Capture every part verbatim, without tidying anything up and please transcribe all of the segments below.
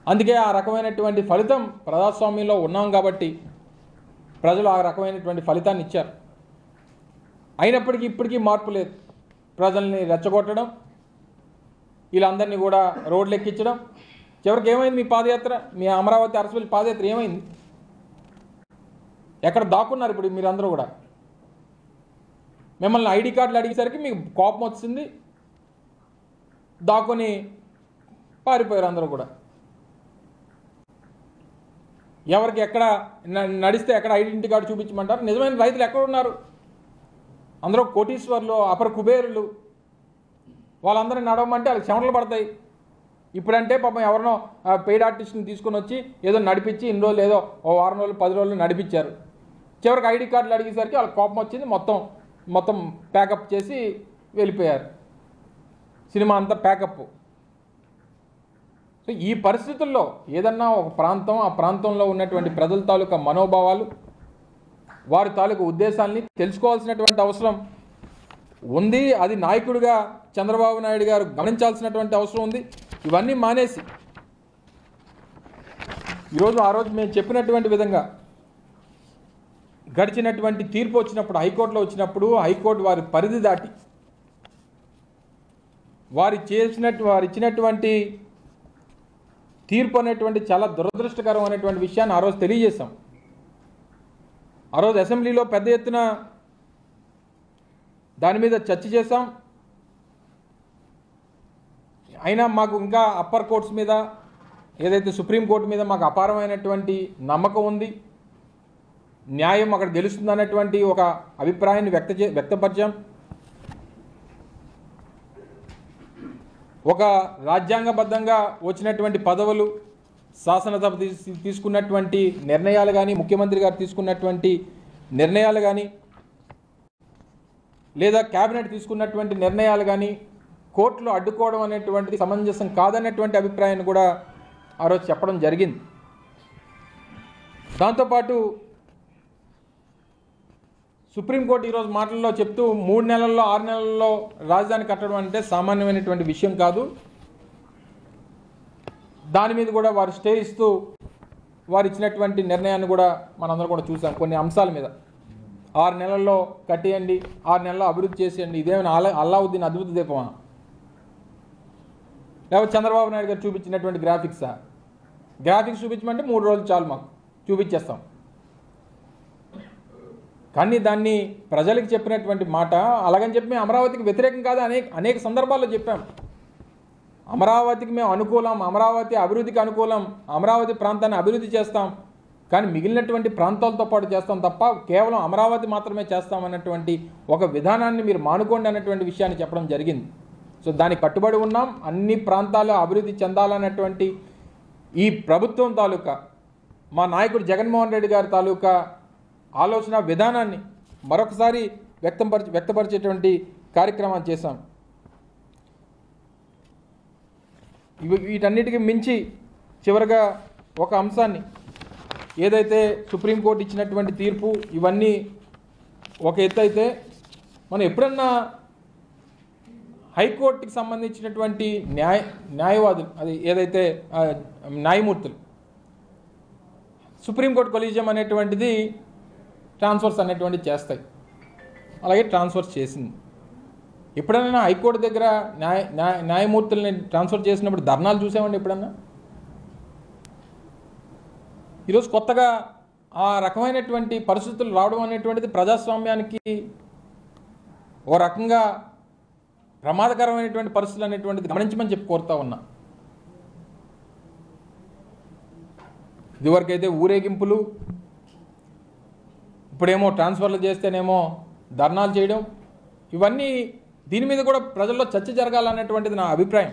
అందుకే ఆ రకమైనటువంటి ఫలితం ప్రజాస్వామ్యంలో ఉన్నాం కాబట్టి ప్రజలు ఆ రకమైనటువంటి ఫలితాన్ని ఇచ్చారు. అయినప్పటికీ ఇప్పటికీ మార్పు లేదు. ప్రజల్ని రెచ్చగొట్టడం, వీళ్ళందరినీ కూడా రోడ్లు ఎక్కించడం. చివరికి ఏమైంది మీ పాదయాత్ర, మీ అమరావతి అరసవల్లి పాదయాత్ర ఏమైంది? ఎక్కడ దాక్కున్నారు ఇప్పుడు మీరందరూ కూడా? మిమ్మల్ని ఐడి కార్డులు అడిగేసరికి మీకు కోపం వచ్చింది, దాక్కుని పారిపోయారు అందరూ కూడా. ఎవరికి ఎక్కడ నడిస్తే ఎక్కడ ఐడెంటిటీ కార్డు చూపించమంటారు? నిజమైన రైతులు ఎక్కడ ఉన్నారు? అందరూ కోటీశ్వర్లు, అపర కుబేరులు. వాళ్ళందరినీ నడవమంటే వాళ్ళకి చెమటలు పడతాయి. ఇప్పుడంటే పాపం ఎవరినో పెయిడ్ ఆర్టిస్ట్ని తీసుకొని వచ్చి ఏదో నడిపించి ఇన్ని రోజులు ఏదో ఓ వారం రోజులు పది రోజులు నడిపించారు. చివరికి ఐడి కార్డులు అడిగేసరికి వాళ్ళకి కోపం వచ్చింది, మొత్తం మొత్తం ప్యాకప్ చేసి వెళ్ళిపోయారు. సినిమా అంతా ప్యాకప్. సో ఈ పరిస్థితుల్లో ఏదన్నా ఒక ప్రాంతం, ఆ ప్రాంతంలో ఉన్నటువంటి ప్రజల తాలూకా మనోభావాలు, వారి తాలూకా ఉద్దేశాలని తెలుసుకోవాల్సినటువంటి అవసరం ఉంది. అది నాయకుడిగా చంద్రబాబు నాయుడు గారు గమనించాల్సినటువంటి అవసరం ఉంది. ఇవన్నీ మానేసి ఈరోజు ఆ రోజు మేము చెప్పినటువంటి విధంగా గడిచినటువంటి తీర్పు వచ్చినప్పుడు, హైకోర్టులో వచ్చినప్పుడు, హైకోర్టు వారి పరిధి దాటి వారి చేసినట్టు వారు ఇచ్చినటువంటి తీర్పు అనేటువంటి చాలా దురదృష్టకరం అనేటువంటి విషయాన్ని ఆ రోజు తెలియజేశాం. ఆ రోజు అసెంబ్లీలో పెద్ద ఎత్తున దాని మీద చర్చ చేశాం. అయినా మాకు ఇంకా అప్పర్ కోర్ట్స్ మీద, ఏదైతే సుప్రీంకోర్టు మీద మాకు అపారమైనటువంటి నమ్మకం ఉంది, న్యాయం అక్కడ గెలుస్తుందనేటువంటి ఒక అభిప్రాయాన్ని వ్యక్త చే వ్యక్తపరిచాం. ఒక రాజ్యాంగబద్ధంగా వచ్చినటువంటి పదవులు, శాసనసభ తీసుకున్నటువంటి నిర్ణయాలు కానీ, ముఖ్యమంత్రి గారు తీసుకున్నటువంటి నిర్ణయాలు కానీ, లేదా క్యాబినెట్ తీసుకున్నటువంటి నిర్ణయాలు కానీ కోర్టులో అడ్డుకోవడం అనేటువంటిది సమంజసం కాదనేటువంటి అభిప్రాయాన్ని కూడా ఆ రోజు చెప్పడం జరిగింది. దాంతోపాటు సుప్రీంకోర్టు ఈరోజు మాటల్లో చెప్తూ మూడు నెలల్లో ఆరు నెలల్లో రాజధాని కట్టడం అంటే సామాన్యమైనటువంటి విషయం కాదు. దాని మీద కూడా వారు స్టే ఇస్తూ వారు ఇచ్చినటువంటి నిర్ణయాన్ని కూడా మనందరం కూడా చూసాం. కొన్ని అంశాల మీద ఆరు నెలల్లో కట్టేయండి, ఆరు నెలల్లో అభివృద్ధి చేసేయండి, ఇదేమైనా అల్లా అల్లావుద్దీన్ అద్భుత దీపమా? లేకపోతే చంద్రబాబు నాయుడు గారు చూపించినటువంటి గ్రాఫిక్సా? గ్రాఫిక్స్ చూపించమంటే మూడు రోజులు చాలు, మాకు చూపించేస్తాం. కానీ దాన్ని ప్రజలకు చెప్పినటువంటి మాట అలాగని చెప్పి మేము అమరావతికి వ్యతిరేకం కాదు అనేక అనేక సందర్భాల్లో చెప్పాం. అమరావతికి మేము అనుకూలం, అమరావతి అభివృద్ధికి అనుకూలం, అమరావతి ప్రాంతాన్ని అభివృద్ధి చేస్తాం, కానీ మిగిలినటువంటి ప్రాంతాలతో పాటు చేస్తాం తప్ప కేవలం అమరావతి మాత్రమే చేస్తామన్నటువంటి ఒక విధానాన్ని మీరు మానుకోండి అన్నటువంటి విషయాన్ని చెప్పడం జరిగింది. సో దానికి కట్టుబడి ఉన్నాం. అన్ని ప్రాంతాలు అభివృద్ధి చెందాలన్నటువంటి ఈ ప్రభుత్వం తాలూకా, మా నాయకుడు జగన్మోహన్ రెడ్డి గారి తాలూకా ఆలోచన విధానాన్ని మరొకసారి వ్యక్తపరిచి వ్యక్తపరిచేటువంటి కార్యక్రమాన్ని చేశాం. వీటన్నిటికీ మించి చివరగా ఒక అంశాన్ని, ఏదైతే సుప్రీంకోర్టు ఇచ్చినటువంటి తీర్పు ఇవన్నీ ఒక ఎత్తు అయితే, మనం ఎప్పుడన్నా హైకోర్టుకి సంబంధించినటువంటి న్యాయ న్యాయవాదులు అది ఏదైతే న్యాయమూర్తులు, సుప్రీంకోర్టు కొలీజియం అనేటువంటిది ట్రాన్స్ఫర్స్ అనేటువంటివి చేస్తాయి, అలాగే ట్రాన్స్ఫర్స్ చేసింది. ఎప్పుడైనా హైకోర్టు దగ్గర న్యాయ న్యాయ న్యాయమూర్తుల్ని ట్రాన్స్ఫర్ చేసినప్పుడు ధర్నాలు చూసామండి ఎప్పుడన్నా? ఈరోజు కొత్తగా ఆ రకమైనటువంటి పరిస్థితులు రావడం అనేటువంటిది ప్రజాస్వామ్యానికి ఓ రకంగా ప్రమాదకరమైనటువంటి పరిస్థితులు అనేటువంటిది గమనించమని చెప్పి కోరుతా ఉన్నా. ఇదివరకైతే ఊరేగింపులు, ఇప్పుడేమో ట్రాన్స్ఫర్లు చేస్తేనేమో ధర్నాలు చేయడం, ఇవన్నీ దీని మీద కూడా ప్రజల్లో చర్చ జరగాలనేటువంటిది నా అభిప్రాయం.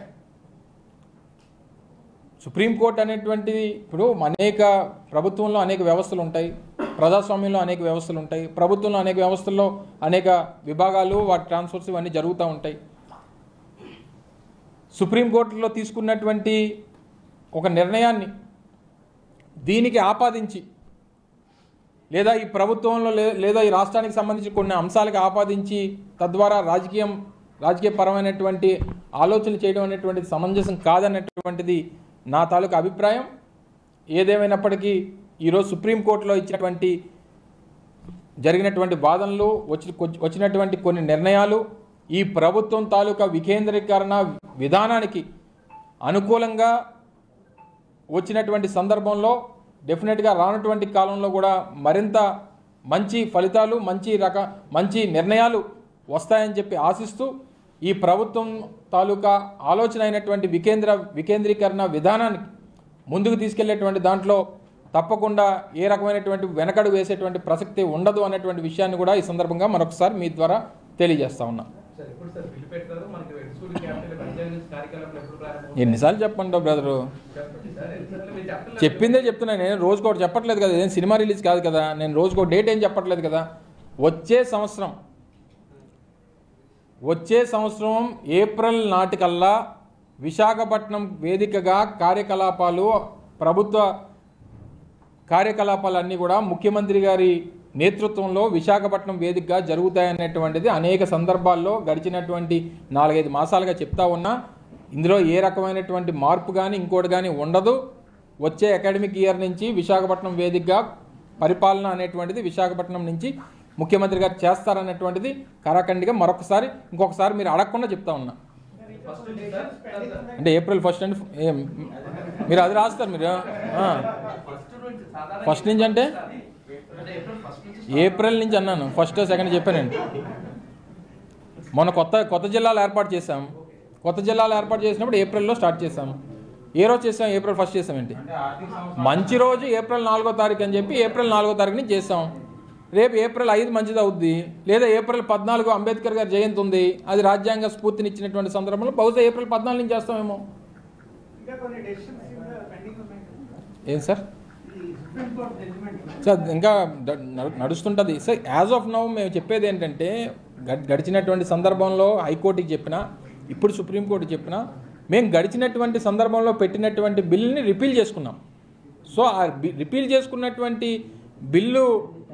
సుప్రీంకోర్టు అనేటువంటిది ఇప్పుడు అనేక ప్రభుత్వంలో అనేక వ్యవస్థలు ఉంటాయి, ప్రజాస్వామ్యంలో అనేక వ్యవస్థలు ఉంటాయి, ప్రభుత్వంలో అనేక వ్యవస్థల్లో అనేక విభాగాలు, వాటి ట్రాన్స్ఫర్స్ ఇవన్నీ జరుగుతూ ఉంటాయి. సుప్రీంకోర్టులో తీసుకున్నటువంటి ఒక నిర్ణయాన్ని దీనికి ఆపాదించి, లేదా ఈ ప్రభుత్వంలో లేదా ఈ రాష్ట్రానికి సంబంధించి కొన్ని అంశాలకు ఆపాదించి తద్వారా రాజకీయం రాజకీయపరమైనటువంటి ఆలోచనలు చేయడం అనేటువంటిది సమంజసం కాదనేటువంటిది నా తాలూకా అభిప్రాయం. ఏదేమైనప్పటికీ ఈరోజు సుప్రీంకోర్టులో ఇచ్చినటువంటి జరిగినటువంటి వాదనలు వచ్చి వచ్చినటువంటి కొన్ని నిర్ణయాలు ఈ ప్రభుత్వం తాలూకా వికేంద్రీకరణ విధానానికి అనుకూలంగా వచ్చినటువంటి సందర్భంలో డెఫినెట్గా రానటువంటి కాలంలో కూడా మరింత మంచి ఫలితాలు మంచి రక మంచి నిర్ణయాలు వస్తాయని చెప్పి ఆశిస్తూ ఈ ప్రభుత్వం తాలూకా ఆలోచన అయినటువంటి వికేంద్ర వికేంద్రీకరణ విధానానికి ముందుకు తీసుకెళ్లేటువంటి దాంట్లో తప్పకుండా ఏ రకమైనటువంటి వెనకడు వేసేటువంటి ప్రసక్తి ఉండదు అనేటువంటి విషయాన్ని కూడా ఈ సందర్భంగా మరొకసారి మీ ద్వారా తెలియజేస్తా ఉన్నా. ఎన్నిసార్లు చెప్పండి బ్రదరు, చెప్పిందే చెప్తున్నా. నేను రోజుకోటి చెప్పట్లేదు కదా, ఏం సినిమా రిలీజ్ కాదు కదా, నేను రోజుకో డేట్ ఏం చెప్పట్లేదు కదా. వచ్చే సంవత్సరం వచ్చే సంవత్సరం ఏప్రిల్ నాటికల్లా విశాఖపట్నం వేదికగా కార్యకలాపాలు ప్రభుత్వ కార్యకలాపాలన్నీ కూడా ముఖ్యమంత్రి గారి నేతృత్వంలో విశాఖపట్నం వేదికగా జరుగుతాయనేటువంటిది అనేక సందర్భాల్లో గడిచినటువంటి నాలుగైదు మాసాలుగా చెప్తా ఉన్నా. ఇందులో ఏ రకమైనటువంటి మార్పు కానీ ఇంకోటి కానీ ఉండదు. వచ్చే అకాడమిక్ ఇయర్ నుంచి విశాఖపట్నం వేదికగా పరిపాలన అనేటువంటిది విశాఖపట్నం నుంచి ముఖ్యమంత్రి గారు చేస్తారనేటువంటిది కరాఖండిగా మరొకసారి ఇంకొకసారి మీరు అడగకుండా చెప్తా ఉన్నా. అంటే ఏప్రిల్ ఫస్ట్ అండి, మీరు అది రాస్తారు మీరు ఫస్ట్ నుంచి అంటే ఏప్రిల్ నుంచి అన్నాను, ఫస్ట్ సెకండ్ చెప్పానండి. మొన్న కొత్త కొత్త జిల్లాలు ఏర్పాటు చేశాం, కొత్త జిల్లాలు ఏర్పాటు చేసినప్పుడు ఏప్రిల్లో స్టార్ట్ చేశాం. ఏ రోజు చేసాం? ఏప్రిల్ ఫస్ట్ చేసామేంటి? మంచి రోజు ఏప్రిల్ నాలుగో తారీఖు అని చెప్పి ఏప్రిల్ నాలుగో తారీఖు నుంచి చేసాం. రేపు ఏప్రిల్ ఐదు మంచిది అవుద్ది, లేదా ఏప్రిల్ పద్నాలుగు అంబేద్కర్ గారి జయంతి ఉంది, అది రాజ్యాంగ స్ఫూర్తినిచ్చినటువంటి సందర్భంలో బహుశా ఏప్రిల్ పద్నాలుగు నుంచి చేస్తామేమో. ఏం సార్ సార్ ఇంకా నడుస్తుంటుంది సార్. యాజ్ ఆఫ్ నౌ మేము చెప్పేది ఏంటంటే గడిచినటువంటి సందర్భంలో హైకోర్టుకి చెప్పినా, ఇప్పుడు సుప్రీంకోర్టుకి చెప్పినా, మేము గడిచినటువంటి సందర్భంలో పెట్టినటువంటి బిల్లుని రిపీల్ చేసుకున్నాం. సో ఆ రిపీల్ చేసుకున్నటువంటి బిల్లు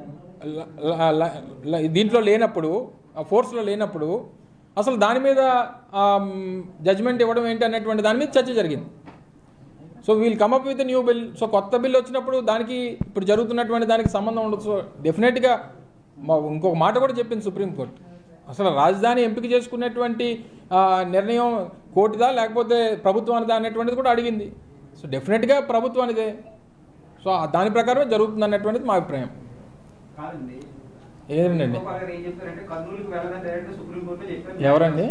దీంట్లో లేనప్పుడు, ఫోర్స్లో లేనప్పుడు అసలు దాని మీద జడ్జిమెంట్ ఇవ్వడం ఏంటి అనేటువంటి దాని మీద చర్చ జరిగింది. So we'll come up with new bill. So కొత్త బిల్ వచ్చినప్పుడు దానికి ఇప్పుడు జరుగుతున్నటువంటి దానికి సంబంధం ఉండదు. సో డెఫినెట్గా ఇంకొక మాట కూడా చెప్పింది సుప్రీంకోర్టు, అసలు రాజధాని ఎంపిక చేసుకునేటువంటి నిర్ణయం కోర్టుదా లేకపోతే ప్రభుత్వానిదా అనేటువంటిది కూడా అడిగింది. సో డెఫినెట్గా ప్రభుత్వానిదే. సో దాని ప్రకారమే జరుగుతుంది అన్నటువంటిది మా అభిప్రాయం. ఏదండి ఎవరండి?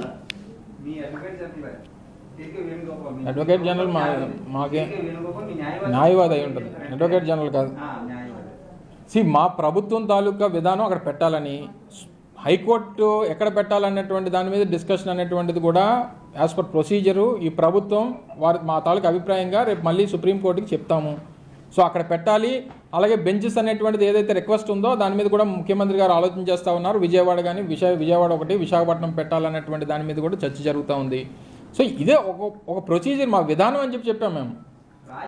అడ్వకేట్ జనరల్ మా మాకే న్యాయవాది అయి ఉంటుంది, అడ్వకేట్ జనరల్ కాదు. సి మా ప్రభుత్వం తాలూకా విధానం అక్కడ పెట్టాలని, హైకోర్టు ఎక్కడ పెట్టాలనేటువంటి దాని మీద డిస్కషన్ అనేటువంటిది కూడా యాజ్ పర్ ప్రొసీజరు ఈ ప్రభుత్వం వారి మా తాలూకా అభిప్రాయంగా రేపు మళ్ళీ సుప్రీంకోర్టుకి చెప్తాము. సో అక్కడ పెట్టాలి. అలాగే బెంచెస్ అనేటువంటిది ఏదైతే రిక్వెస్ట్ ఉందో దాని మీద కూడా ముఖ్యమంత్రి గారు ఆలోచన చేస్తూ ఉన్నారు. విజయవాడ కానీ విశాఖ విజయవాడ ఒకటి విశాఖపట్నం పెట్టాలనేటువంటి దాని మీద కూడా చర్చ జరుగుతూ ఉంది. సో ఇదే ఒక ఒక ప్రొసీజర్, మా విధానం అని చెప్పి చెప్పాము మేము.